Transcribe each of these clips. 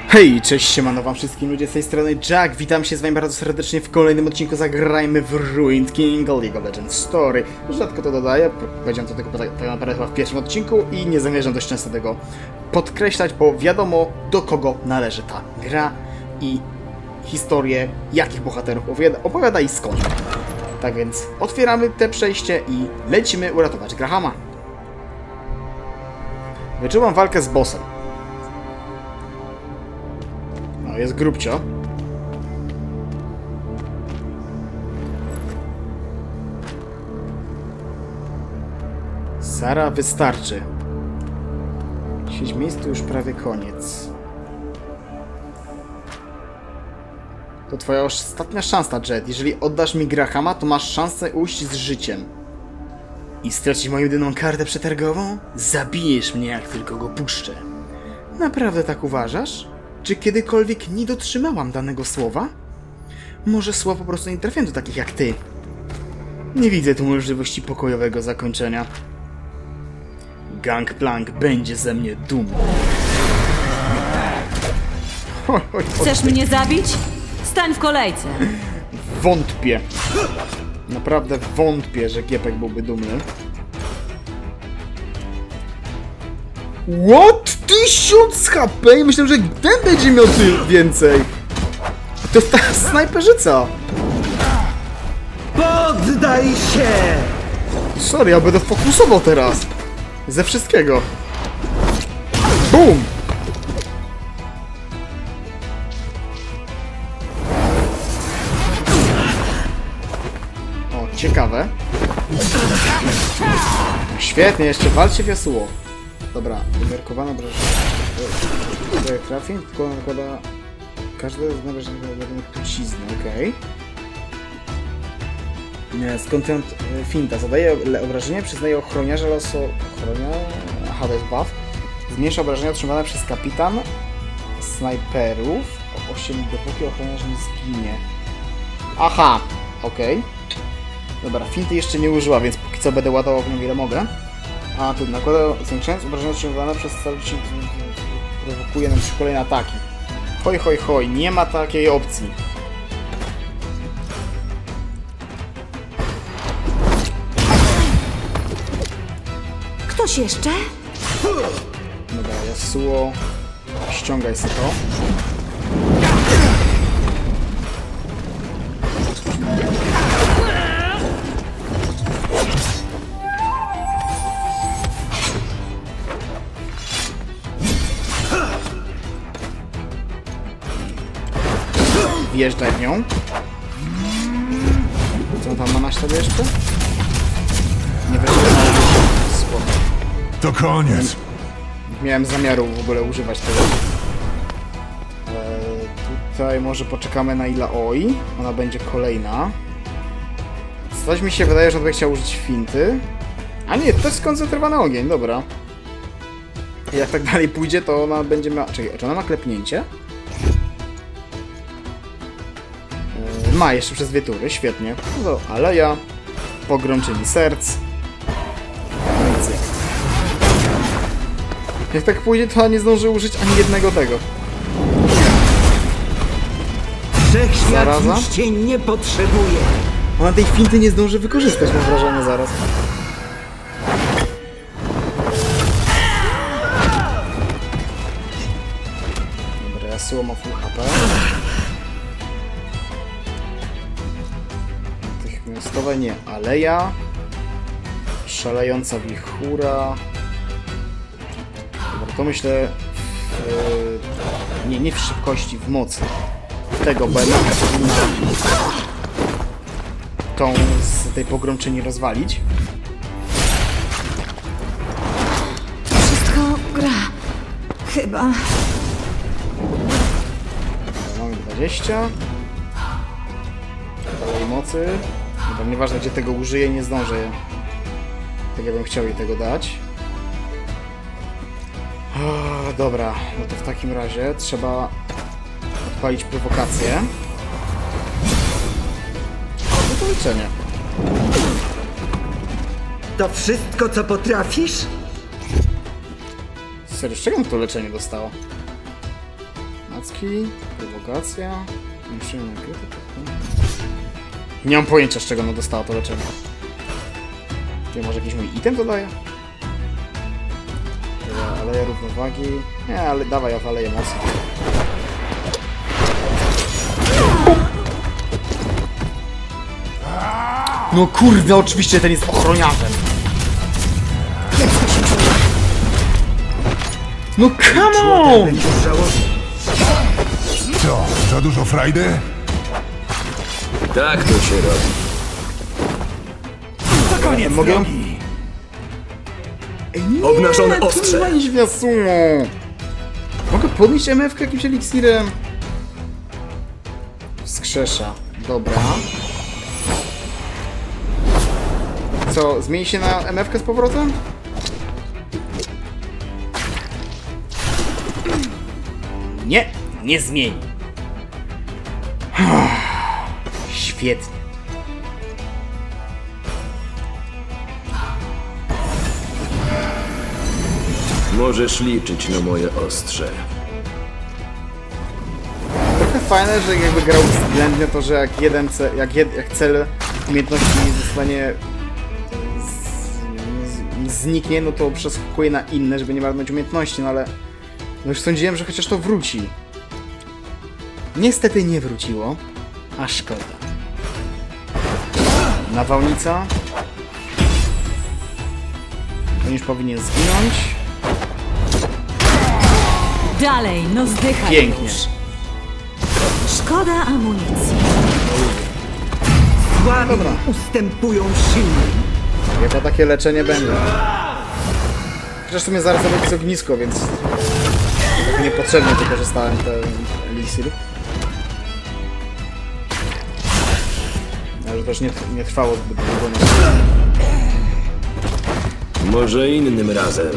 Hej, cześć, siemano wam wszystkim ludzie, z tej strony Jack, witam się z wami bardzo serdecznie w kolejnym odcinku Zagrajmy w Ruined King League of Legends Story. Rzadko to dodaję, powiedziałem to tylko tak naprawdę chyba w pierwszym odcinku i nie zamierzam dość często tego podkreślać, bo wiadomo do kogo należy ta gra i historię, jakich bohaterów opowiada i skąd. Tak więc otwieramy te przejście i lecimy uratować Grahama. Wyczułam walkę z bossem. No, jest grubcio. Sara, wystarczy. Siedź miejscu, już prawie koniec. To twoja ostatnia szansa, Jet. Jeżeli oddasz mi Grahama, to masz szansę ujść z życiem. I stracić moją jedyną kartę przetargową? Zabijesz mnie, jak tylko go puszczę. Naprawdę tak uważasz? Czy kiedykolwiek nie dotrzymałam danego słowa? Może słowa po prostu nie trafią do takich jak ty. Nie widzę tu możliwości pokojowego zakończenia. Gangplank będzie ze mnie dumny. Chcesz mnie zabić? Stań w kolejce. Wątpię. Naprawdę wątpię, że Giepek byłby dumny. What? 1000 HP? Myślę, że ten będzie miał więcej. To jest ta snajperzyca. Poddaj się! Sorry, ja będę fokusował teraz. Ze wszystkiego. Bum! O, ciekawe. Świetnie, jeszcze walczy w Yasuo. Dobra, wymiarkowana obrażenie. Trafień, tylko nakłada każde znalezienie trucizny, okej. Nie, skąd ten finta? Zadaje obrażenie, przyznaje ochroniarza losu... Aha, to jest buff. Zmniejsza obrażenia otrzymane przez kapitan snajperów o 8, dopóki ochroniarz nie zginie. Aha, okej. Dobra, finty jeszcze nie użyła, więc póki co będę ładował w nią ile mogę. A tu nakłada, zwiększając obrażenia otrzymywane przez cały prowokuje nam kolejne ataki. Hoj, hoj, hoj, nie ma takiej opcji. Ktoś jeszcze? Dobra, Yasuo, ściągaj sobie to. Wjeżdżaj w nią. Co tam ma na sobie jeszcze? Nie wyszedłem. Spoko. To koniec. Nie miałem zamiaru w ogóle używać tego. Tutaj może poczekamy na Ilaoi. Ona będzie kolejna. Coś mi się wydaje, że on by chciał użyć finty. A nie, to jest skoncentrowany ogień, dobra. Jak tak dalej pójdzie, to ona będzie miała... Czekaj, czy ona ma klepnięcie? Ma jeszcze przez 2 tury, świetnie. No to Aleja, pogromczenie serc. No i cyk. Jak tak pójdzie, to nie zdąży użyć ani jednego tego. Wszechświat już cię nie potrzebuje. Ona tej finty nie zdąży wykorzystać, mam wrażenie, zaraz. Dobra, Yasuo ma full HP. Natychmiastowe nie, Aleja. Szalejąca wichura. Dobra, to myślę... nie w szybkości, w mocy. Tego będę tą z tej pogromczyni rozwalić. Wszystko gra. Chyba. Mamy 20. Dalej mocy. Dobra, nieważne gdzie tego użyję, nie zdążę. Tak jakbym chciał jej tego dać. Dobra, no to w takim razie trzeba odpalić prowokację. No to leczenie. To wszystko, co potrafisz? Serio, z czego on to leczenie dostało? Macki, prowokacja, nie mam pojęcia, z czego ona dostała to leczenie. Ty, może jakiś mój item to daje? Aleja równowagi. Nie, ale dawaj, ja waleję mocno. No kurwa, oczywiście ten jest ochroniarzem. No come on! Będziesz żałował. Co, za dużo frajdy? Tak to się robi. To koniec Mogę? drogi. Ej, nie, Obnażone ostrze. kurwa, nie wiasumo. Mogę podnieść MF-kę jakimś eliksirem? Wskrzesza. Dobra. Co, zmieni się na MF-kę z powrotem? Nie, nie zmieni. Świetnie. Możesz liczyć na moje ostrze. Trochę fajne, że jakby grał względnie to, że jak jeden jak cel umiejętności zostanie zniknie, no to przeskakuje na inne, żeby nie marnować umiejętności, no ale no już sądziłem, że chociaż to wróci. Niestety nie wróciło, a szkoda. Nawałnica. On już powinien zginąć. Dalej, no zdychaj Pięknie. już. Szkoda amunicji. Słabi Dobra. ustępują silnym. Chyba takie leczenie będzie. Chociaż w sumie zaraz robię ognisko, więc niepotrzebnie wykorzystałem te eliksiry. Ale też nie trwało zbyt długo. Może innym razem.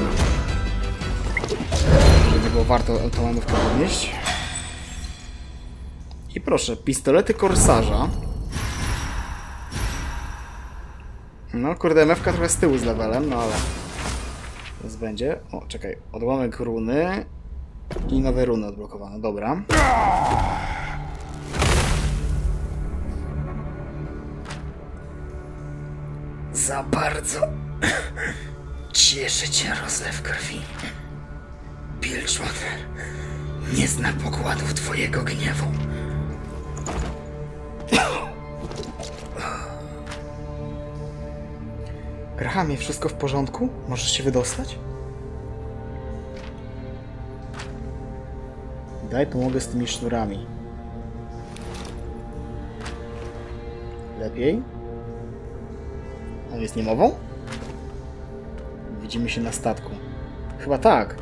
Nie było warto tą manówkę podnieść. I proszę, pistolety korsarza. No kurde, MF-ka trochę z tyłu z levelem, no ale teraz będzie. O, czekaj, odłamek runy i nowe runy odblokowane, dobra. Za bardzo cieszy cię rozlew krwi. Bilgewater nie zna pokładów twojego gniewu. Grahamie, wszystko w porządku? Możesz się wydostać? Daj, pomogę z tymi sznurami. Lepiej? On jest niemową? Widzimy się na statku. Chyba tak.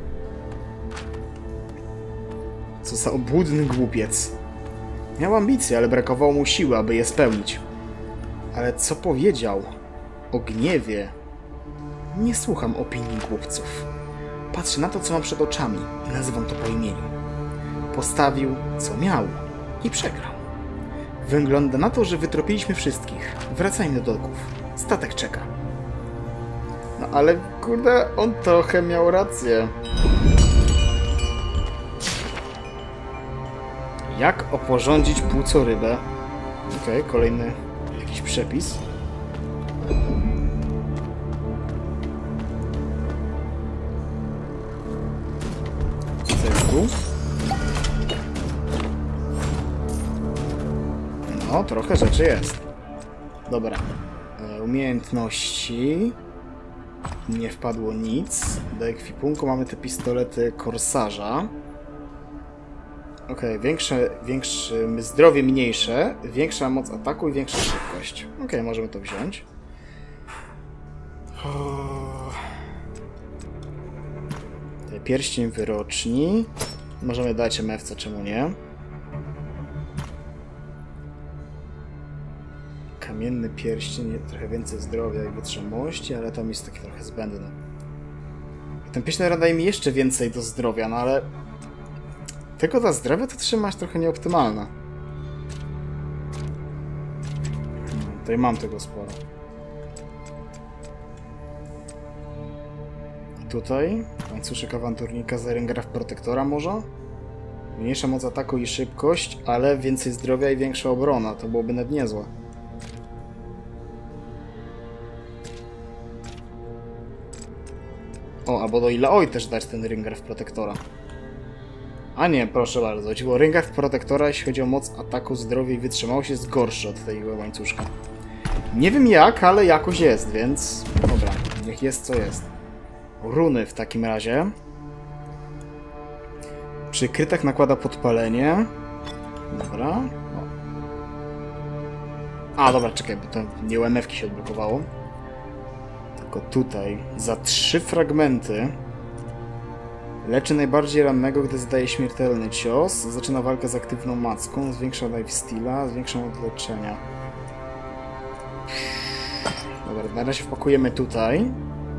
Co za obłudny głupiec. Miał ambicje, ale brakowało mu siły, aby je spełnić. Ale co powiedział? O gniewie. Nie słucham opinii głupców. Patrzę na to, co mam przed oczami i nazywam to po imieniu. Postawił, co miał i przegrał. Wygląda na to, że wytropiliśmy wszystkich. Wracajmy do doków. Statek czeka. No ale kurde, on trochę miał rację. Jak oporządzić płucorybę? Okej, kolejny jakiś przepis. Cegłu. No, trochę rzeczy jest. Dobra. Umiejętności. Nie wpadło nic. Do ekwipunku mamy te pistolety korsarza. Okej, większe zdrowie mniejsze, większa moc ataku i większa szybkość. Okej, możemy to wziąć. Pierścień wyroczni. Możemy dać MF-ce, czemu nie? Kamienny pierścień, trochę więcej zdrowia i wytrzymałości, ale tam jest taki trochę zbędny. Ten pierścień daje mi jeszcze więcej do zdrowia, no ale... Tylko ta zdrowia to trzymać trochę nieoptymalna. Tutaj mam tego sporo. Tutaj łańcuszek awanturnika z Rengraf Protektora może? Mniejsza moc ataku i szybkość, ale więcej zdrowia i większa obrona. To byłoby nawet niezłe. O, albo do Ilaoi też dać ten Ringarf Protektora. A nie, proszę bardzo. Chodziło o Ringarf Protektora, jeśli chodzi o moc ataku, zdrowie i wytrzymałość, jest gorszy od tego łańcuszka. Nie wiem jak, ale jakoś jest, więc... Dobra, niech jest co jest. Runy w takim razie. Przy krytach nakłada podpalenie. Dobra. O. A, dobra, czekaj, bo to nie UMF-ki się odblokowało. Tylko tutaj. Za 3 fragmenty leczy najbardziej rannego, gdy zadaje śmiertelny cios. Zaczyna walkę z aktywną macką. Zwiększa lifesteala, zwiększa moc leczenia. Dobra, na razie wpakujemy tutaj.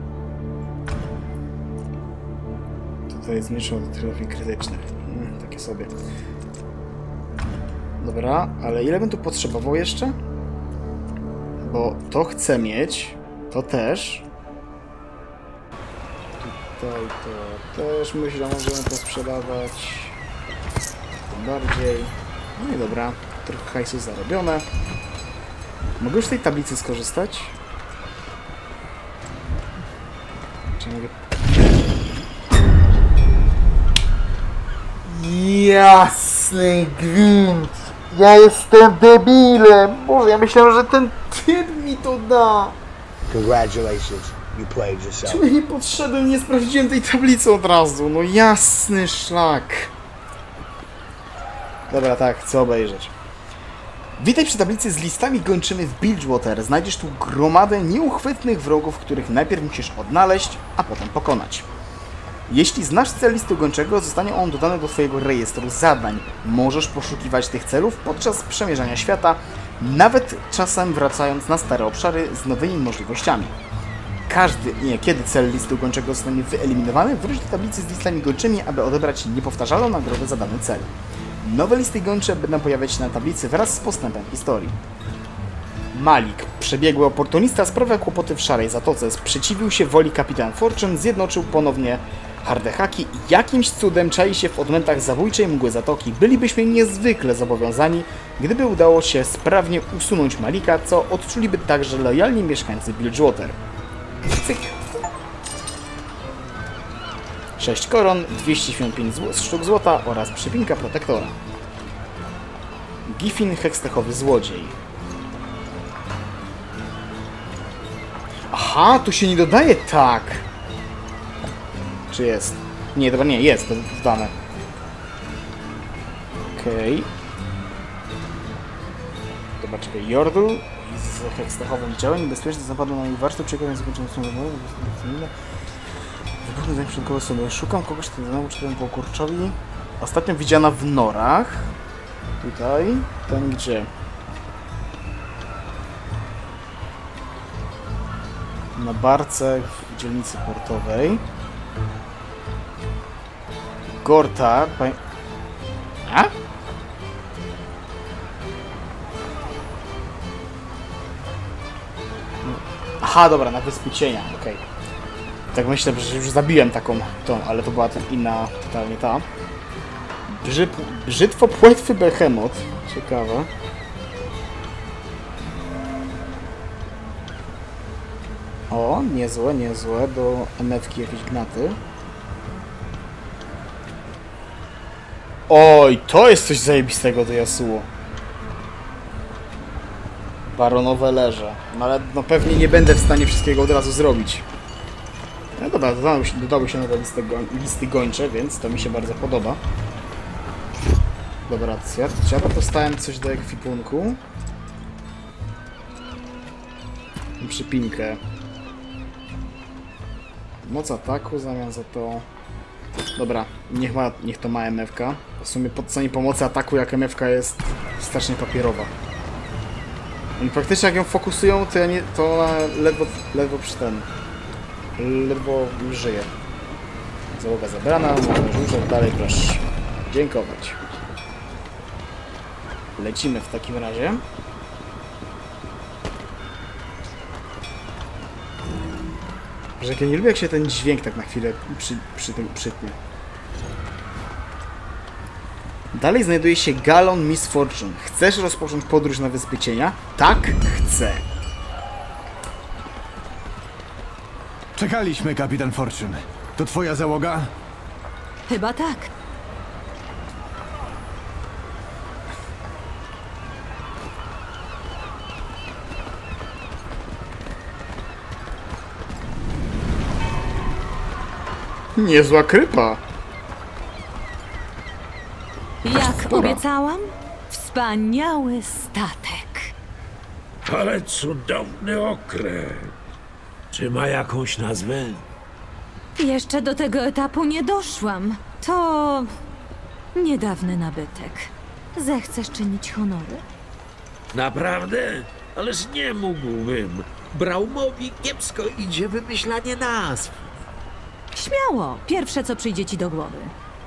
Tutaj jest mniejsza od trafii krytycznych. Takie sobie. Dobra, ale ile bym tu potrzebował jeszcze? Bo to chcę mieć. To też. Tutaj to też myślę, możemy to sprzedawać. Tym bardziej. No i dobra. Trochę hajsu zarobione. Mogę już z tej tablicy skorzystać? Czy mogę... Jasny gwint! Ja jestem debilem! Boże, ja myślałem, że ten typ mi to da! Congratulations, you played yourself. Czemu nie podszedłem, nie sprawdziłem tej tablicy od razu? No jasny szlak! Dobra, tak, chcę obejrzeć. Witaj przy tablicy z listami gończymi w Bilgewater. Znajdziesz tu gromadę nieuchwytnych wrogów, których najpierw musisz odnaleźć, a potem pokonać. Jeśli znasz cel listu gończego, zostanie on dodany do twojego rejestru zadań. Możesz poszukiwać tych celów podczas przemierzania świata, nawet czasem wracając na stare obszary z nowymi możliwościami. Kiedy cel listu gończego zostanie wyeliminowany, wróć do tablicy z listami gończymi, aby odebrać niepowtarzalną nagrodę za dany cel. Nowe listy gończe będą pojawiać się na tablicy wraz z postępem historii. Malik, przebiegły oportunista, sprawia kłopoty w Szarej Zatoce, sprzeciwił się woli Kapitan Fortune, zjednoczył ponownie Hardehaki i jakimś cudem czai się w odmętach zabójczej mgły Zatoki. Bylibyśmy niezwykle zobowiązani, gdyby udało się sprawnie usunąć Malika, co odczuliby także lojalni mieszkańcy Bilgewater. Cyk. 6 koron, 275 sztuk złota oraz przypinka protektora. Giffin, hekstechowy złodziej. Aha, tu się nie dodaje tak. Czy jest? Nie, dobra, nie, jest to dodane. Okej. Dobra, czekaj, Jordl z hekstechowym działem. Niebezpieczny zapadł na mój warsztat, przekonam zakończony sądowym. Wybuchny zanim przedkowy sobie. Szukam kogoś, kto znowu czytałem po kurczowi. Ostatnio widziana w norach. Tutaj. Ten gdzie? Na barce w dzielnicy portowej. Gorta. A? Aha, dobra, na Wyspy Cienia, okej. Tak myślę, że już zabiłem taką tą, ale to była inna, totalnie ta. Brzytwo płetwy Behemoth. Ciekawe. O, niezłe, niezłe. Do MF-ki jakieś gnaty. Oj, to jest coś zajebistego do Yasuo. Baronowe leże. No ale no pewnie nie będę w stanie wszystkiego od razu zrobić. No dobra, dodały się nowe listy gończe, więc to mi się bardzo podoba. Dobra, ja dostałem coś do ekwipunku. I przypinkę. Moc ataku, zamiast za to... Dobra, niech to ma MF-ka. W sumie po cenie pomocy ataku, jak MF-ka jest strasznie papierowa. Oni praktycznie jak ją fokusują, to ja nie, to ledwo przy ten... Ledwo już żyje. Załoga zabrana, mamy żółczek, dalej proszę. Dziękować. Lecimy w takim razie. Że ja nie lubię, jak się ten dźwięk tak na chwilę przy tym przytnie. Dalej znajduje się galon Miss Fortune. Chcesz rozpocząć podróż na Wyspy Cienia? Tak, chcę. Czekaliśmy, kapitan Fortune. To twoja załoga? Chyba tak. Niezła krypa. Jak obiecałam, wspaniały statek. Ale cudowny okręt. Czy ma jakąś nazwę? Jeszcze do tego etapu nie doszłam. To niedawny nabytek. Zechcesz czynić honory? Naprawdę? Ależ nie mógłbym. Braumowi kiepsko idzie wymyślanie nazw. Śmiało, pierwsze co przyjdzie ci do głowy.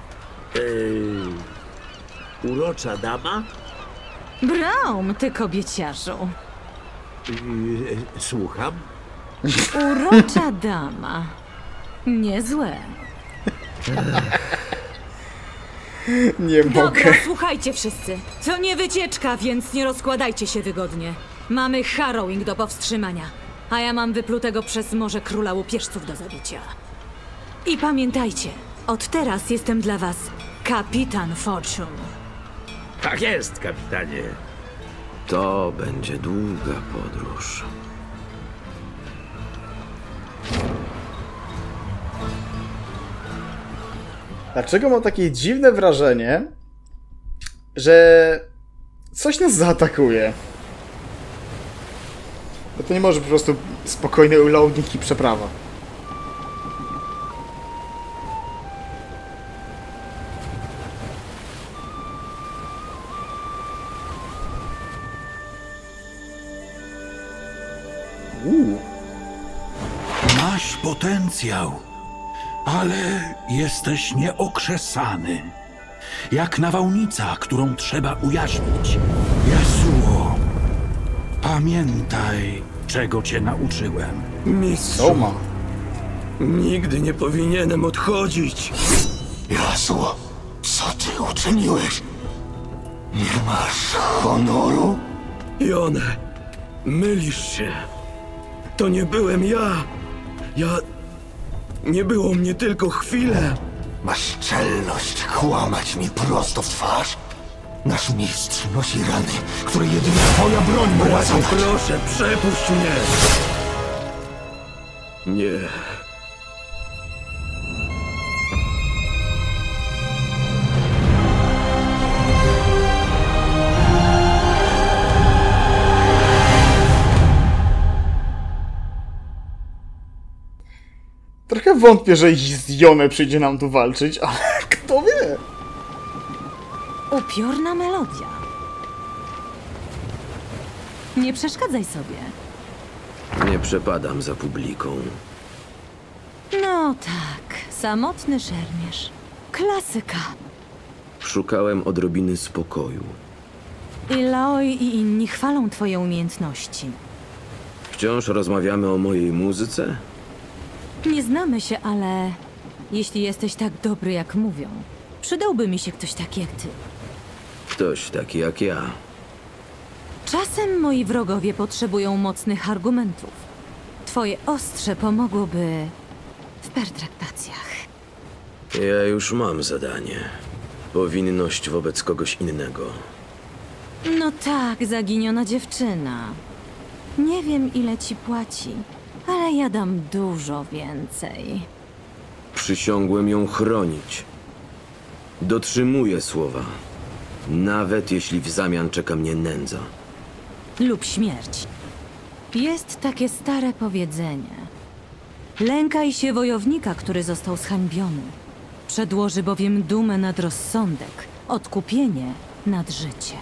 Urocza dama? Braum, ty kobieciarzu. Słucham? Urocza dama. Niezłe. Nie Dobra, mogę. słuchajcie wszyscy. To nie wycieczka, więc nie rozkładajcie się wygodnie. Mamy harrowing do powstrzymania, a ja mam wyplutego przez morze króla łupieżców do zabicia. I pamiętajcie, od teraz jestem dla was kapitan Fortune. Tak jest, kapitanie. To będzie długa podróż. Dlaczego mam takie dziwne wrażenie, że coś nas zaatakuje? Bo to nie może po prostu spokojny loading i przeprawa. Masz potencjał, ale jesteś nieokrzesany. Jak nawałnica, którą trzeba ujarzmić. Yasuo, pamiętaj, czego cię nauczyłem. Mistrzu, Toma. nigdy nie powinienem odchodzić. Yasuo, co ty uczyniłeś? Nie masz honoru? Jone, mylisz się. To nie byłem ja. Nie było mnie tylko chwilę. Masz czelność kłamać mi prosto w twarz? Nasz mistrz nosi rany, które jedynie twoja broń mogła zadać. Proszę, przepuść mnie. Nie. Trochę wątpię, że Yone przyjdzie nam tu walczyć, ale kto wie? Upiorna melodia. Nie przeszkadzaj sobie. Nie przepadam za publiką. No tak, samotny szermierz. Klasyka. Szukałem odrobiny spokoju. Ilaoi i inni chwalą twoje umiejętności. Wciąż rozmawiamy o mojej muzyce? Nie znamy się, ale jeśli jesteś tak dobry, jak mówią, przydałby mi się ktoś taki jak ty. Ktoś taki jak ja. Czasem moi wrogowie potrzebują mocnych argumentów. Twoje ostrze pomogłoby w pertraktacjach. Ja już mam zadanie. Powinność wobec kogoś innego. No tak, zaginiona dziewczyna. Nie wiem, ile ci płaci, ale ja dam dużo więcej. Przysiągłem ją chronić. Dotrzymuję słowa. Nawet jeśli w zamian czeka mnie nędza. Lub śmierć. Jest takie stare powiedzenie. Lękaj się wojownika, który został zhańbiony. Przedłoży bowiem dumę nad rozsądek, odkupienie nad życie.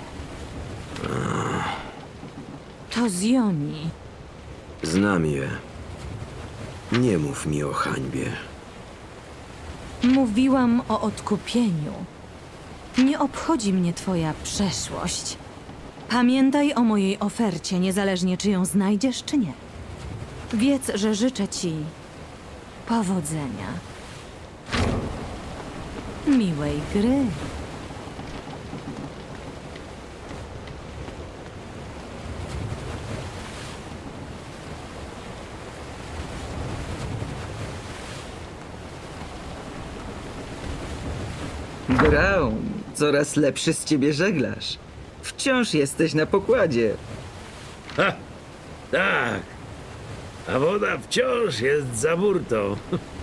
To z Joni. Znam je. Nie mów mi o hańbie. Mówiłam o odkupieniu. Nie obchodzi mnie twoja przeszłość. Pamiętaj o mojej ofercie, niezależnie czy ją znajdziesz, czy nie. Wiedz, że życzę ci powodzenia. Miłej gry. Braum, coraz lepszy z ciebie żeglarz. Wciąż jesteś na pokładzie. Ha! Tak. A woda wciąż jest za burtą.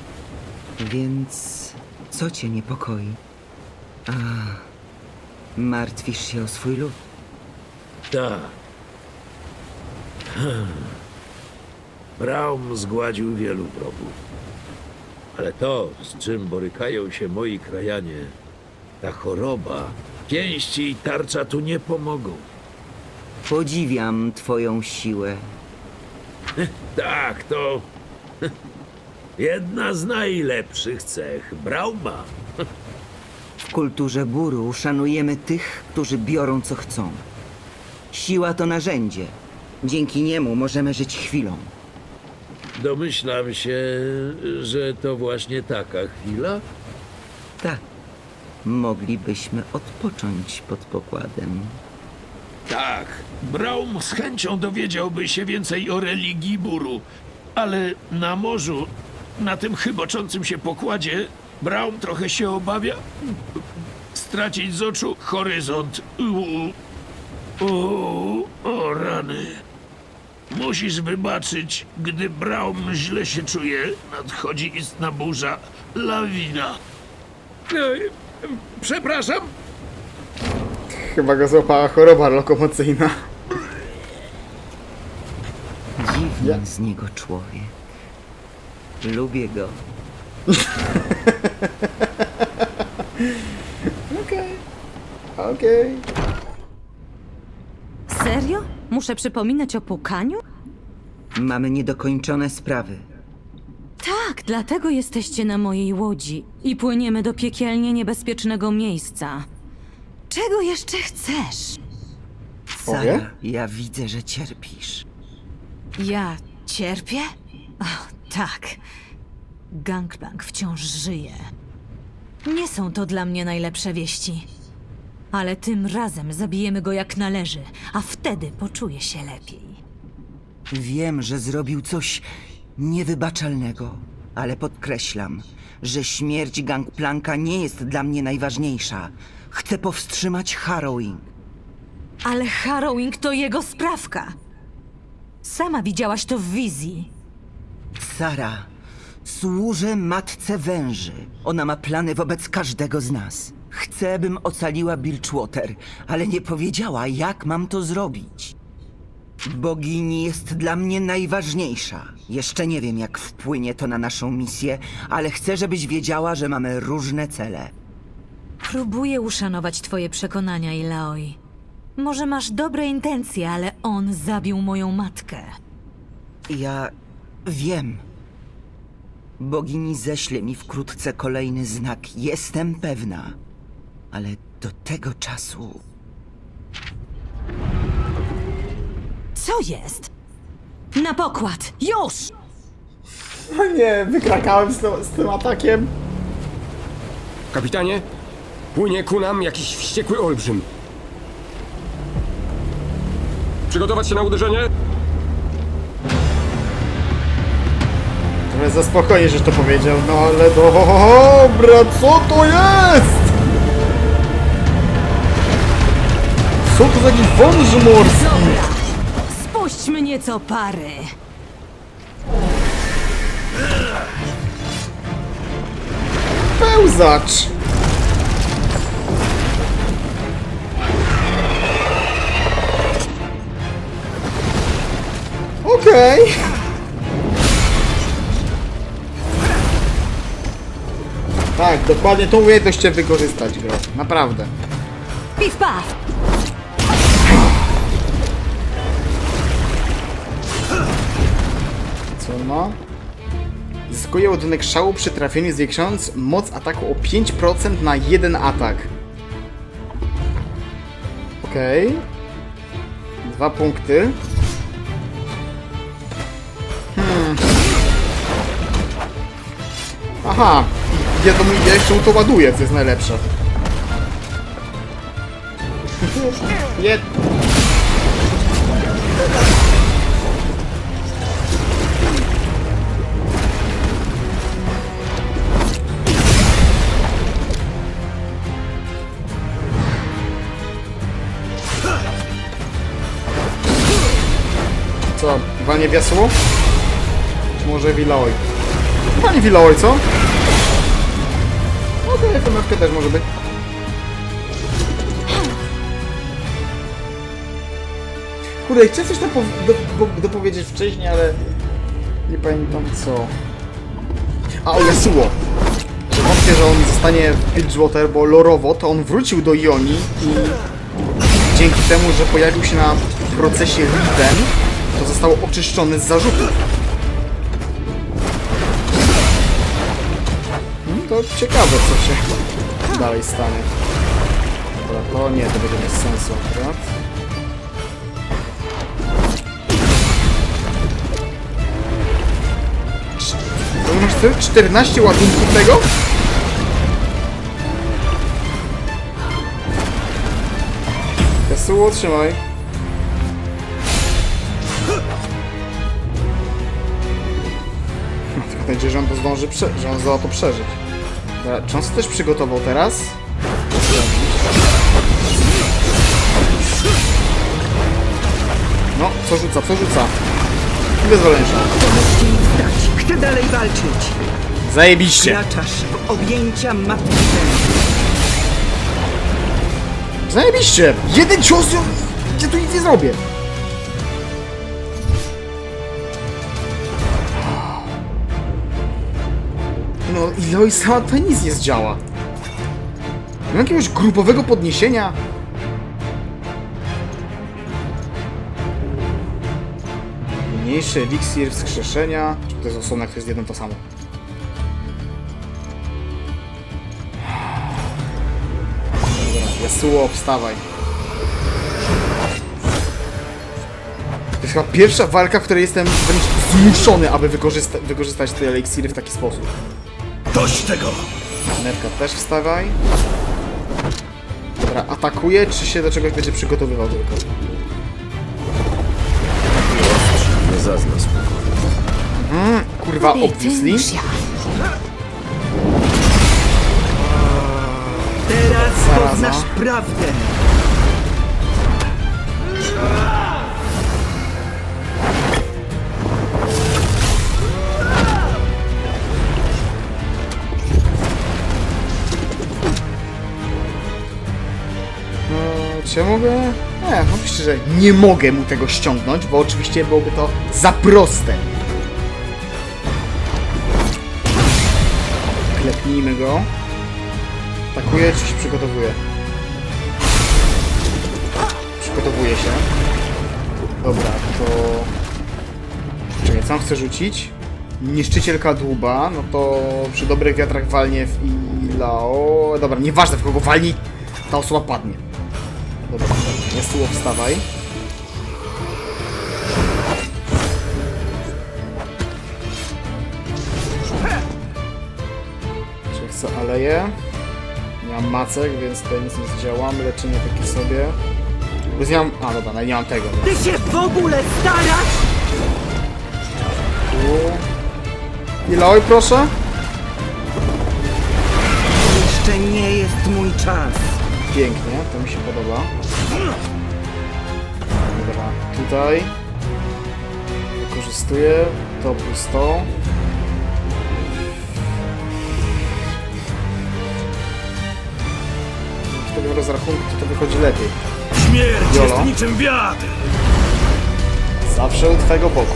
Więc co cię niepokoi? A, martwisz się o swój lud. Tak. Braum zgładził wielu wrogów. Ale to, z czym borykają się moi krajanie, ta choroba, pięści i tarcza tu nie pomogą. Podziwiam twoją siłę. Tak, to jedna z najlepszych cech Brauma. W kulturze Buru szanujemy tych, którzy biorą co chcą. Siła to narzędzie. Dzięki niemu możemy żyć chwilą. Domyślam się, że to właśnie taka chwila. Tak. Moglibyśmy odpocząć pod pokładem. Tak, Braum z chęcią dowiedziałby się więcej o religii Buru, ale na morzu, na tym chyboczącym się pokładzie, Braum trochę się obawia stracić z oczu horyzont. O rany. Musisz wybaczyć, gdy Braum źle się czuje, nadchodzi istna burza, lawina. Przepraszam. Chyba go złapała choroba lokomocyjna. Dziwny z niego człowiek. Lubię go. Okej. Serio? Muszę przypominać o pukaniu? Mamy niedokończone sprawy. Tak, dlatego jesteście na mojej łodzi i płyniemy do piekielnie niebezpiecznego miejsca. Czego jeszcze chcesz? Sara, ja widzę, że cierpisz. Ja cierpię? O, tak. Gangplank wciąż żyje. Nie są to dla mnie najlepsze wieści. Ale tym razem zabijemy go jak należy, a wtedy poczuję się lepiej. Wiem, że zrobił coś niewybaczalnego, ale podkreślam, że śmierć Gangplanka nie jest dla mnie najważniejsza. Chcę powstrzymać Harrowing. Ale Harrowing to jego sprawka. Sama widziałaś to w wizji. Sara, służę Matce Węży. Ona ma plany wobec każdego z nas. Chcę, bym ocaliła Bilgewater, ale nie powiedziała, jak mam to zrobić. Bogini jest dla mnie najważniejsza. Jeszcze nie wiem, jak wpłynie to na naszą misję, ale chcę, żebyś wiedziała, że mamy różne cele. Próbuję uszanować twoje przekonania, Ilaoi. Może masz dobre intencje, ale on zabił moją matkę. Ja wiem. Bogini ześle mi wkrótce kolejny znak, jestem pewna. Ale do tego czasu... Co jest? Na pokład! Już! No nie, wykrakałem z tym atakiem. Kapitanie, płynie ku nam jakiś wściekły olbrzym. Przygotować się na uderzenie? Trochę za spokojnie, że to powiedział, no ale dobra, co to jest? Co to za jakiś wąż morski? Dobra! Spuśćmy nieco pary! Pełzacz! Okej. Tak, dokładnie tą umiejętność chcę wykorzystać, gro. Naprawdę. Pif paf! Co on ma? Zyskuje ładunek szału przy trafieniu, zwiększając moc ataku o 5% na jeden atak. Okej. 2 punkty. Aha. Ja jeszcze mu to ładuję, co jest najlepsze. nie wiosło? Czy może Villaoi? Chyba nie Villaoi, co? Okej, FMF też może być. Kurde, chciałem coś tam dopowiedzieć wcześniej, ale nie pamiętam co. A, o Yasuo! Wątpię, że on zostanie w Bilgewater, bo lorowo to on wrócił do Jonii i dzięki temu, że pojawił się na procesie Riven, to został oczyszczony z zarzutów. To ciekawe, co się dalej stanie. Dobra, to nie, to będzie bez sensu akurat. To masz ty? 14 ładunków tego? Yasuo, trzymaj. Tylko nadzieję, że on to zdąży, że on zdoła to przeżyć. Dobra, czy on sobie też przygotował teraz? No, co rzuca, co rzuca? Bezwolniejsza. Chcę dalej walczyć. Zajebiście. Wkraczasz w objęcia matki. Zajebiście. Jeden cios, ja tu nic nie zrobię. No, Eloy sama to nic nie zdziała. Nie ma jakiegoś grupowego podniesienia? Mniejszy eliksir wskrzeszenia. Czy to jest osobna, to jest jedno to samo? Dobra, Yasuo, wstawaj. To jest chyba pierwsza walka, w której jestem wręcz zmuszony, aby wykorzystać te eliksiry w taki sposób. Dość tego! Nerka też wstawaj. Dobra, atakuje, czy się do czegoś będzie przygotowywał tylko? Nie zazna spokoju. Kurwa, obviously. Teraz poznasz prawdę. Czy ja mogę? Nie, oczywiście, że nie mogę mu tego ściągnąć, bo oczywiście byłoby to za proste. Klepnijmy go. Atakuje, czy się przygotowuje? Przygotowuje się. Dobra, to... Czekaj, co on chce rzucić? Niszczyciel kadłuba, no to przy dobrych wiatrach walnie w Ilao... Dobra, nieważne w kogo walni, ta osoba padnie. Dobra, Yasuo, wstawaj. Czy chcę aleję? Nie mam macek, więc tutaj nic nie zdziałam. Leczenie takie sobie. Bo nie mam... A, dobra, no nie mam tego. Ty się w ogóle starasz? Iloi, proszę. Jeszcze nie jest mój czas. Pięknie, to mi się podoba. Dobra, tutaj wykorzystuję to plus to. W tego rozrachunku to wychodzi lepiej. Śmierć Jolo. jest niczym wiatr! Zawsze u twego boku.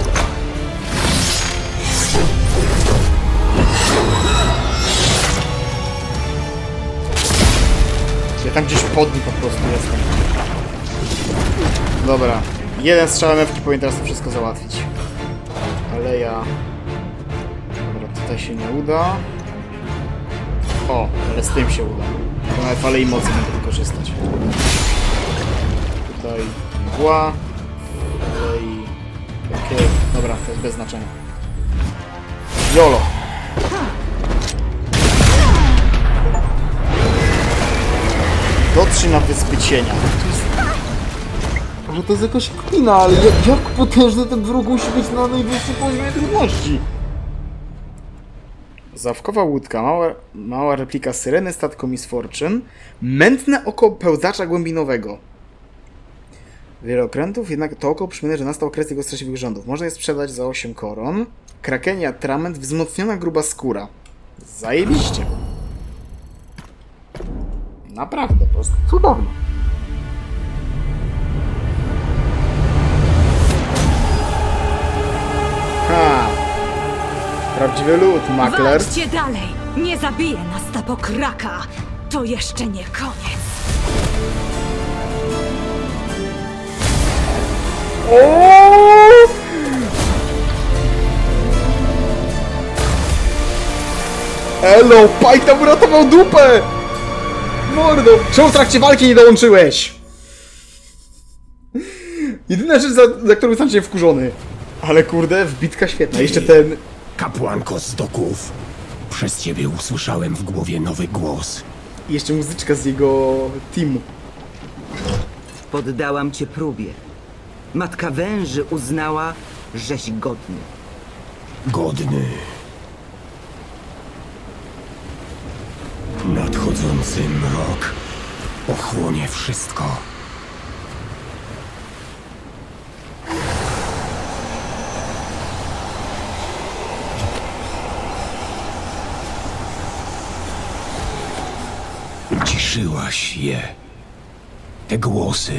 Ja tam gdzieś pod nim po prostu jestem. Dobra. Jeden strzał MF-ki powinien teraz to wszystko załatwić. Ale ja... Dobra, tutaj się nie uda. O, ale z tym się uda. To nawet falei mocy będę wykorzystać. Tutaj mgła. Falei... Okej. Dobra, to jest bez znaczenia. YOLO! Dotrzyj na Wyspy Cienia. Może to jest jakaś kpina, ale jak potężny ten wróg musi być na najwyższym poziomie trudności? Zawkowa łódka, mała replika syreny statku Miss Fortune, mętne oko pełzacza głębinowego. Wiele okrętów, jednak to oko przypomina, że nastał okres jego straszliwych rządów. Można je sprzedać za 8 koron. Krakeni atrament, wzmocniona gruba skóra. Zajebiście. Naprawdę, po prostu cudownie. Ha! Prawdziwy lud, makler. Walczcie dalej! Nie zabije nas ta pokraka! To jeszcze nie koniec! Elo, Pike tam uratował dupę! Mordo! Czemu w trakcie walki nie dołączyłeś? Jedyna rzecz, za którą jestem się wkurzony. Ale kurde, wbitka świetna. Jeszcze ten... Kapłanko z doków. Przez ciebie usłyszałem w głowie nowy głos. I jeszcze muzyczka z jego teamu. Poddałam cię próbie. Matka węży uznała, żeś godny. Godny. Nadchodzący mrok ochłonie wszystko. Uciszyłaś je. Te głosy.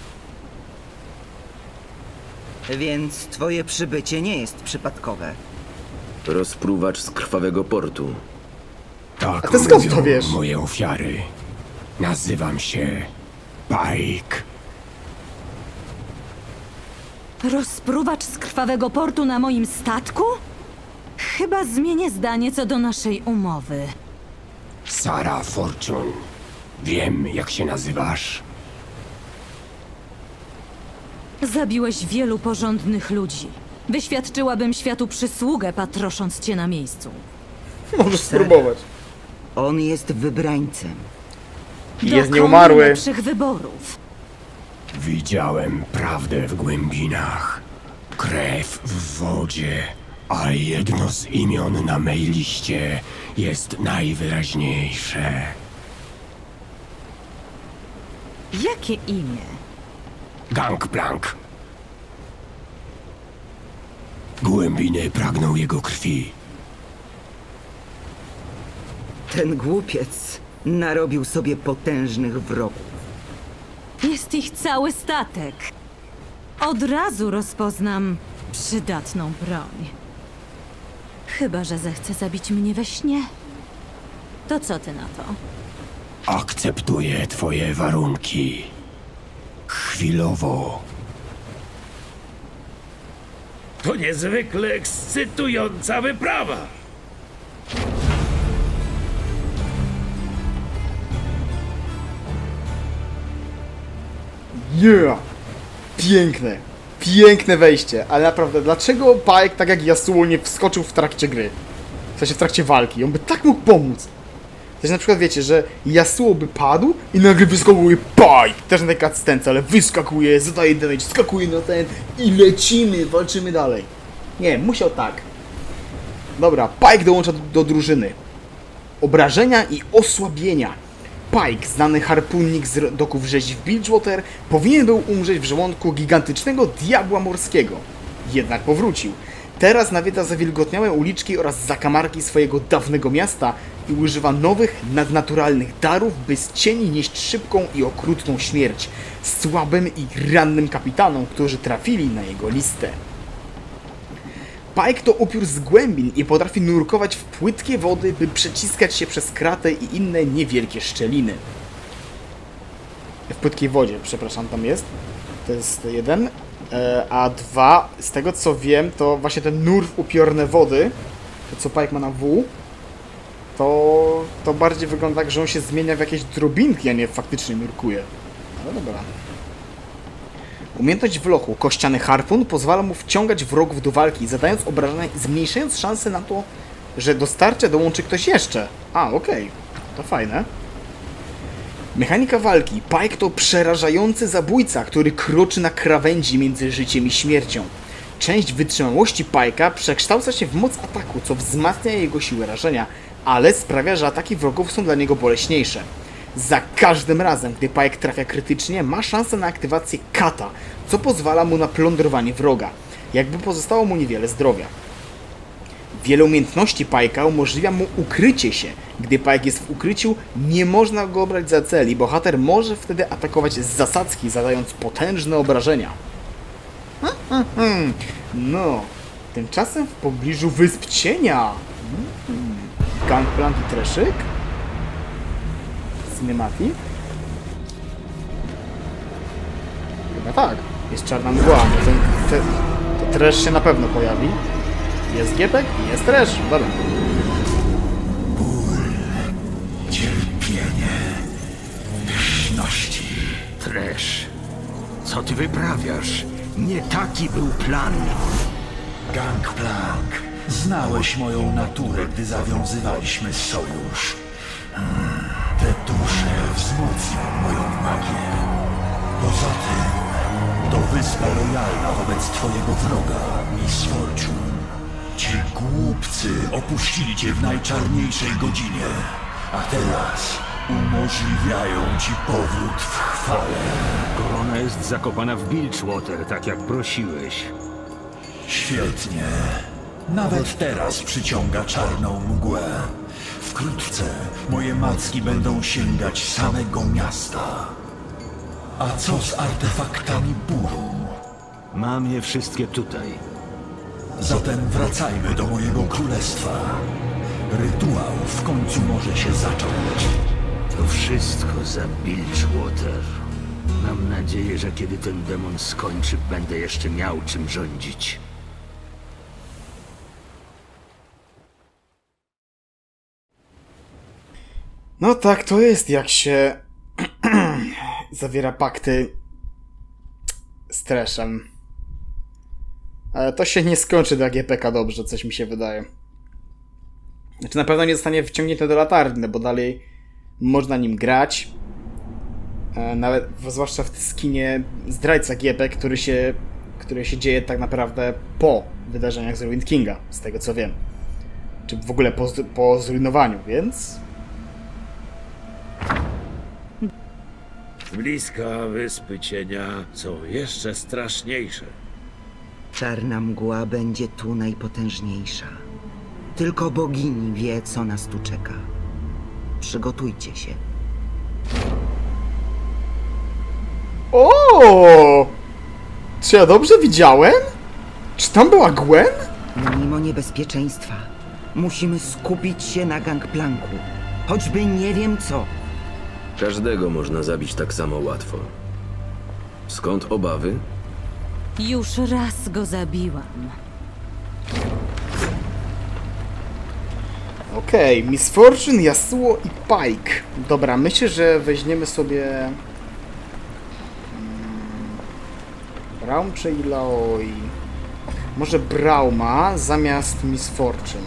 Więc twoje przybycie nie jest przypadkowe. Rozpruwacz z krwawego portu. Tak A ty skąd mówią to wiesz? moje ofiary. Nazywam się Pike. Rozpruwacz z krwawego portu na moim statku? Chyba zmienię zdanie co do naszej umowy. Sara Fortune. Wiem, jak się nazywasz. Zabiłeś wielu porządnych ludzi. Wyświadczyłabym światu przysługę, patrosząc cię na miejscu. Możesz spróbować. On jest wybrańcem. I jest Dokonuj nieumarły. lepszych wyborów. Widziałem prawdę w głębinach. Krew w wodzie. A jedno z imion na mej liście jest najwyraźniejsze. Jakie imię? Gangplank. Głębiny pragną jego krwi. Ten głupiec narobił sobie potężnych wrogów. Jest ich cały statek. Od razu rozpoznam przydatną broń. Chyba że zechce zabić mnie we śnie. To co ty na to? Akceptuję twoje warunki. Chwilowo. To niezwykle ekscytująca wyprawa. Yeah! Piękne. Piękne wejście. Ale naprawdę, dlaczego Pike, tak jak Yasuo, nie wskoczył w trakcie gry? W sensie w trakcie walki. On by tak mógł pomóc. Też na przykład wiecie, że Yasuo by padł i nagle wyskakuje Pike! Też na tej cutscence, ale wyskakuje, zadaje damage, skakuje na ten i lecimy, walczymy dalej. Nie, musiał tak. Dobra, Pike dołącza do drużyny. Obrażenia i osłabienia. Pike, znany harpunnik z doków rzezi w Bilgewater, powinien był umrzeć w żołądku gigantycznego diabła morskiego. Jednak powrócił. Teraz nawiedza zawilgotniałe uliczki oraz zakamarki swojego dawnego miasta i używa nowych, nadnaturalnych darów, by z cieni nieść szybką i okrutną śmierć słabym i rannym kapitanom, którzy trafili na jego listę. Pike to upiór z głębin i potrafi nurkować w płytkie wody, by przeciskać się przez kratę i inne niewielkie szczeliny. W płytkiej wodzie, przepraszam, tam jest. To jest jeden. A dwa, z tego co wiem, to właśnie ten nur w upiorne wody, to co Pike ma na W, to bardziej wygląda tak, że on się zmienia w jakieś drobinki, a nie faktycznie nurkuje. Ale dobra. Umiejętność w lochu, kościany harpun, pozwala mu wciągać wrogów do walki, zadając obrażenia i zmniejszając szanse na to, że do starcia dołączy ktoś jeszcze. A, okej. To fajne. Mechanika walki. Pike to przerażający zabójca, który kroczy na krawędzi między życiem i śmiercią. Część wytrzymałości Pike'a przekształca się w moc ataku, co wzmacnia jego siłę rażenia, ale sprawia, że ataki wrogów są dla niego boleśniejsze. Za każdym razem, gdy pajek trafia krytycznie, ma szansę na aktywację kata, co pozwala mu na plądrowanie wroga, jakby pozostało mu niewiele zdrowia. Wiele umiejętności pajka umożliwia mu ukrycie się. Gdy pajek jest w ukryciu, nie można go obrać za cel i bohater może wtedy atakować z zasadzki, zadając potężne obrażenia. No, tymczasem w pobliżu Wysp Cienia. Gangplank i Treszyk? Cinematic? Chyba tak. Jest czarna mgła. To Trash się na pewno pojawi. Jest Giepek i jest Trash. Dobra. Ból, cierpienie, pyszności. Trash, co ty wyprawiasz? Nie taki był plan. Gangplank, znałeś moją naturę, gdy zawiązywaliśmy sojusz. Te dusze wzmocnią moją magię. Poza tym, to wyspa lojalna wobec twojego wroga, Miss Fortune. Ci głupcy opuścili cię w najczarniejszej godzinie, a teraz umożliwiają ci powrót w chwale. Korona jest zakopana w Bilgewater, tak jak prosiłeś. Świetnie. Nawet teraz przyciąga czarną mgłę. Wkrótce moje macki będą sięgać samego miasta. A co z artefaktami Buru? Mam je wszystkie tutaj. Zatem wracajmy do mojego królestwa. Rytuał w końcu może się zacząć. To wszystko za Bilgewater. Mam nadzieję, że kiedy ten demon skończy, będę jeszcze miał czym rządzić. No tak to jest, jak się zawiera pakty z Trashem. Ale to się nie skończy dla GPK dobrze, coś mi się wydaje. Znaczy na pewno nie zostanie wciągnięty do latarni, bo dalej można nim grać. Nawet, zwłaszcza w skinie zdrajca GP, który się dzieje tak naprawdę po wydarzeniach z Ruined Kinga, z tego co wiem. Czy w ogóle po zrujnowaniu, więc... Z bliska Wyspy Cienia są jeszcze straszniejsze. Czarna mgła będzie tu najpotężniejsza. Tylko bogini wie, co nas tu czeka. Przygotujcie się. O! Czy ja dobrze widziałem? Czy tam była Gwen? Mimo niebezpieczeństwa, musimy skupić się na Gangplanku. Choćby nie wiem co. Każdego można zabić tak samo łatwo. Skąd obawy? Już raz go zabiłam. Okej, Miss Fortune, Yasuo i Pike. Dobra, myślę, że weźmiemy sobie... Braum czy Illaoi? Może Brauma zamiast Miss Fortune.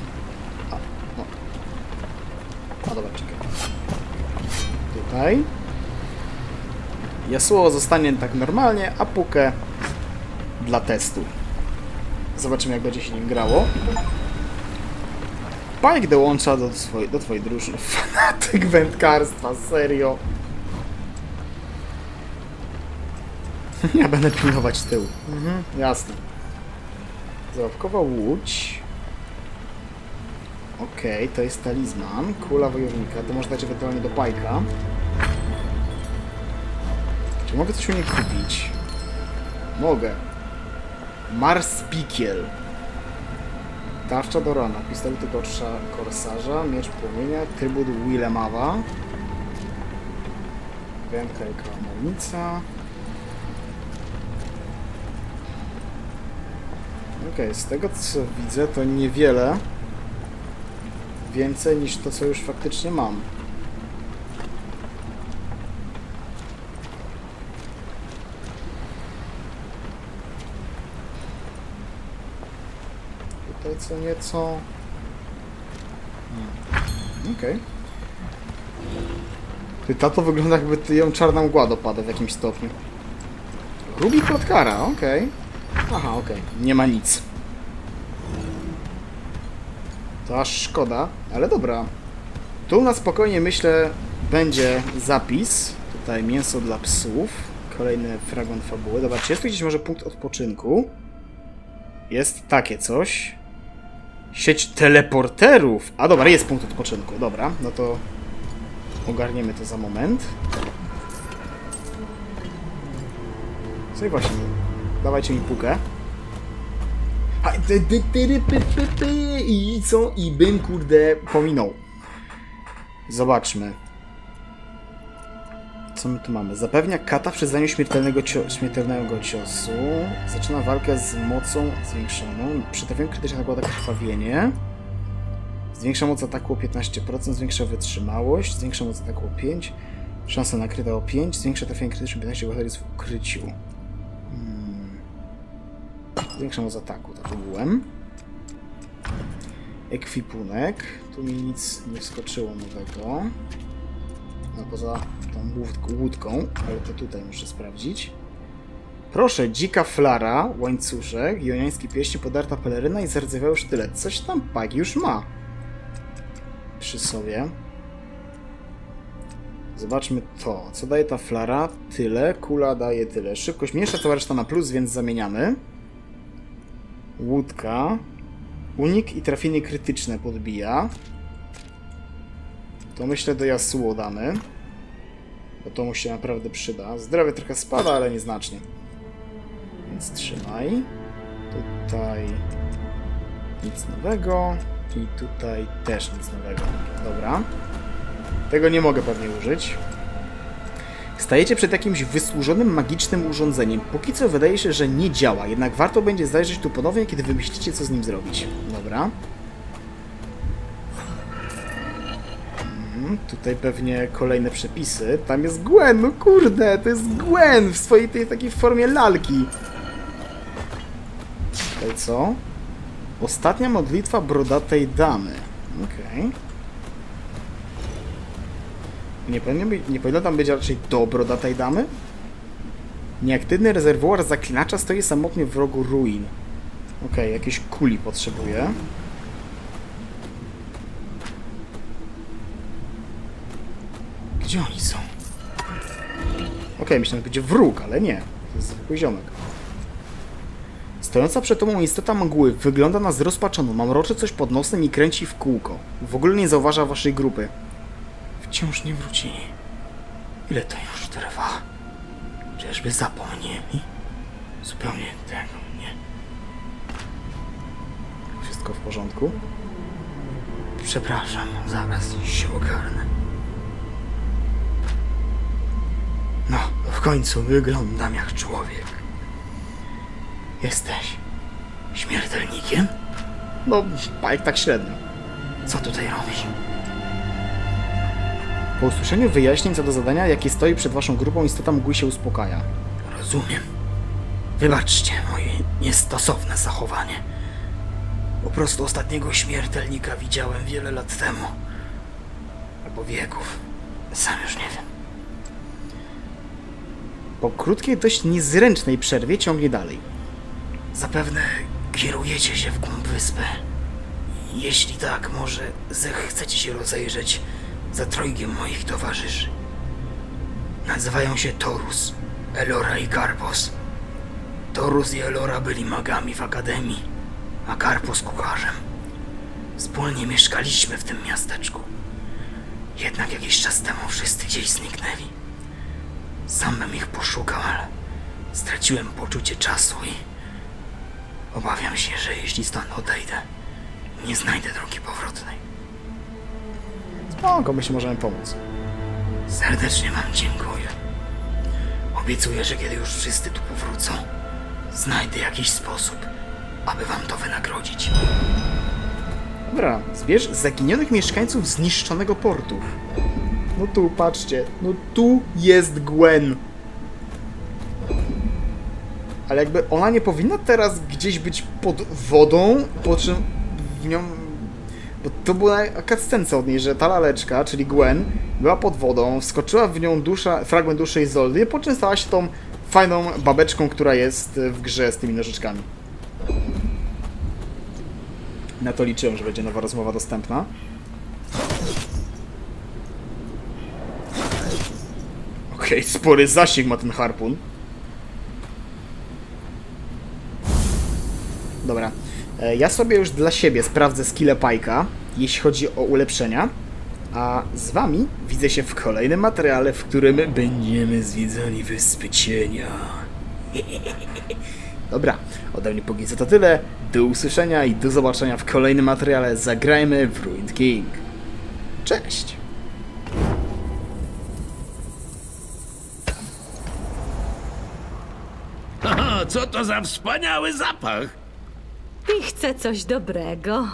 A dobra, czekaj. Tutaj. Yasuo zostanie tak normalnie, a Pukę dla testu. Zobaczymy, jak będzie się nim grało. Pike dołącza do twojej drużyny. Fanatyk wędkarstwa, serio. Ja będę pilnować tyłu. Jasne. Zarobkowa łódź. Okej, to jest talizman. Kula wojownika. To można dać ewentualnie do Pike'a. Czy mogę coś u niej kupić? Mogę. Marspikiel. Tarcza do rana. Pistolety korsarza. Miecz płomienia. Trybut Willemawa. Wędka jako amunicja. Okej, z tego co widzę, to niewiele więcej niż to, co już faktycznie mam. Tutaj co nieco... Okej. To wygląda, jakby ją czarna mgła dopada w jakimś stopniu. Rubi plotkara, okej. Aha, okej. Nie ma nic. To aż szkoda, ale dobra. Tu na spokojnie, myślę, będzie zapis. Tutaj mięso dla psów. Kolejny fragment fabuły. Zobaczcie, jest tu gdzieś może punkt odpoczynku. Jest takie coś. Sieć teleporterów. A dobra, jest punkt odpoczynku. Dobra, no to ogarniemy to za moment. Co i właśnie. Dawajcie mi pukę. I co? I bym, kurde, pominął. Zobaczmy. Co my tu mamy? Zapewnia kata w przyznaniu śmiertelnego ciosu. Zaczyna walkę z mocą zwiększoną. Przy trafieniu krytycznym nakłada krwawienie. Zwiększa moc ataku o 15%. Zwiększa wytrzymałość. Zwiększa moc ataku o 5%. Szansa na kryta o 5%. Zwiększa trafienie krytyczne 15% bohaterów w ukryciu. Zwiększa moc ataku, tak ogółem. Ekwipunek. Tu mi nic nie wskoczyło nowego. No poza tą łódką, ale to tutaj muszę sprawdzić. Proszę, dzika flara, łańcuszek, joniański pieśń, podarta peleryna i zardzewiały sztylet. Coś tam Pagi już ma przy sobie. Zobaczmy to. Co daje ta flara? Tyle. Kula daje tyle. Szybkość mniejsza, cała reszta na plus, więc zamieniamy. Łódka. Unik i trafienie krytyczne podbija. To myślę do Yasuo damy. Bo to mu się naprawdę przyda. Zdrowie trochę spada, ale nieznacznie. Więc trzymaj. Tutaj nic nowego. I tutaj też nic nowego. Dobra. Tego nie mogę pewnie użyć. Stajecie przed jakimś wysłużonym magicznym urządzeniem. Póki co wydaje się, że nie działa. Jednak warto będzie zajrzeć tu ponownie, kiedy wymyślicie, co z nim zrobić. Dobra. Tutaj pewnie kolejne przepisy. Tam jest Gwen, no kurde, to jest Gwen w swojej tej takiej formie lalki. Tutaj co? Ostatnia modlitwa brodatej damy. Okej. Nie powinno tam być raczej do brodatej damy? Nieaktywny rezerwuar zaklinacza stoi samotnie w rogu ruin. Okej, jakieś kuli potrzebuję. Gdzie oni są? Okej, myślałem, że będzie wróg, ale nie. To jest zwykły ziomek. Stojąca przed tobą istota mgły wygląda na zrozpaczoną. Mamroczy coś pod nosem i kręci w kółko. W ogóle nie zauważa waszej grupy. Wciąż nie wrócili. Ile to już trwa? Czyżby zapomnieli? Zupełnie tego nie. Wszystko w porządku? Przepraszam, zaraz się ogarnę. No, w końcu wyglądam jak człowiek. Jesteś śmiertelnikiem? No, Pike tak średnio. Co tutaj robisz? Po usłyszeniu wyjaśnień co do zadania, jakie stoi przed waszą grupą, istota mgły się uspokaja. Rozumiem. Wybaczcie moje niestosowne zachowanie. Po prostu ostatniego śmiertelnika widziałem wiele lat temu. Albo wieków. Sam już nie wiem. Po krótkiej, dość niezręcznej przerwie ciągnie dalej. Zapewne kierujecie się w głąb wyspy. Jeśli tak, może zechcecie się rozejrzeć za trojgiem moich towarzyszy. Nazywają się Torus, Elora i Karpos. Torus i Elora byli magami w akademii, a Karpos kucharzem. Wspólnie mieszkaliśmy w tym miasteczku. Jednak jakiś czas temu wszyscy gdzieś zniknęli. Sam bym ich poszukał, ale straciłem poczucie czasu i obawiam się, że jeśli stąd odejdę, nie znajdę drogi powrotnej. Spoko, my się możemy pomóc. Serdecznie wam dziękuję. Obiecuję, że kiedy już wszyscy tu powrócą, znajdę jakiś sposób, aby wam to wynagrodzić. Dobra, zbierz zaginionych mieszkańców zniszczonego portu. No tu, patrzcie. No tu jest Gwen. Ale jakby ona nie powinna teraz gdzieś być pod wodą, po czym w nią... Bo to była cutscence od niej, że ta laleczka, czyli Gwen, była pod wodą, wskoczyła w nią fragment duszy Izoldy, po czym stała się tą fajną babeczką, która jest w grze z tymi nożyczkami. Na to liczyłem, że będzie nowa rozmowa dostępna. Okej, spory zasięg ma ten harpun. Dobra. Ja sobie już dla siebie sprawdzę skille Pike'a, jeśli chodzi o ulepszenia. A z wami widzę się w kolejnym materiale, w którym będziemy zwiedzali Wyspy Cienia. Dobra, ode mnie póki co to tyle. Do usłyszenia i do zobaczenia w kolejnym materiale. Zagrajmy w Ruined King. Cześć! Haha, co to za wspaniały zapach! I chcę coś dobrego.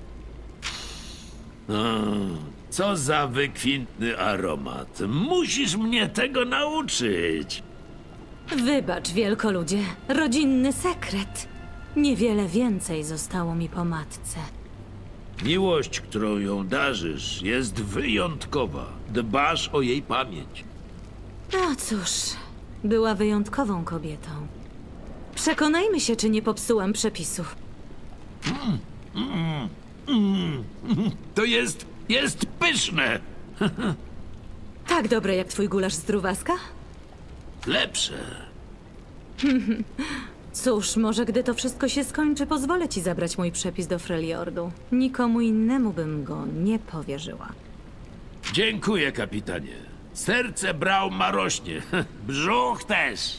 Co za wykwintny aromat. Musisz mnie tego nauczyć. Wybacz, wielkoludzie. Rodzinny sekret. Niewiele więcej zostało mi po matce. Miłość, którą ją darzysz, jest wyjątkowa. Dbasz o jej pamięć. No cóż, była wyjątkową kobietą. Przekonajmy się, czy nie popsułam przepisów. To jest pyszne. Tak dobre jak twój gulasz z Druwaska? Lepsze. Cóż, może gdy to wszystko się skończy, pozwolę ci zabrać mój przepis do Freljordu. Nikomu innemu bym go nie powierzyła. Dziękuję, kapitanie. Serce Brauma rośnie. Brzuch też.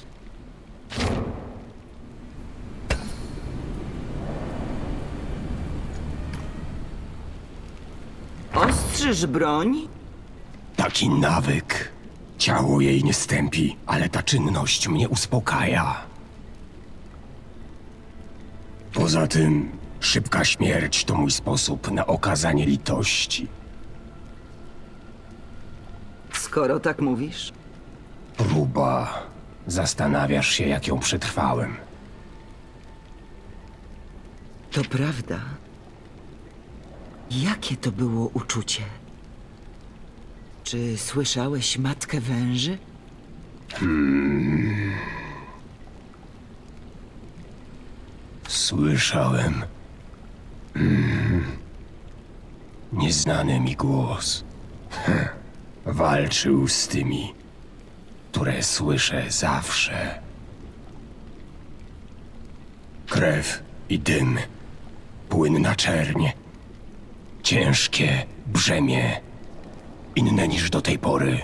Ostrzyż broń? Taki nawyk. Ciało jej nie stępi, ale ta czynność mnie uspokaja. Poza tym, szybka śmierć to mój sposób na okazanie litości. Skoro tak mówisz. Próba. Zastanawiasz się, jak ją przetrwałem. To prawda. Jakie to było uczucie? Czy słyszałeś matkę węży? Słyszałem. Nieznany mi głos. Walczył z tymi, które słyszę zawsze. Krew i dym. Płynna czerń. Ciężkie brzemię. Inne niż do tej pory.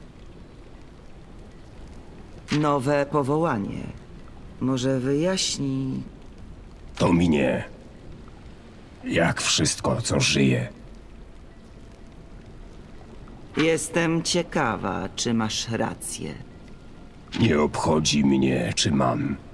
Nowe powołanie. Może wyjaśni... To minie. Jak wszystko, co żyje. Jestem ciekawa, czy masz rację. Nie obchodzi mnie, czy mam.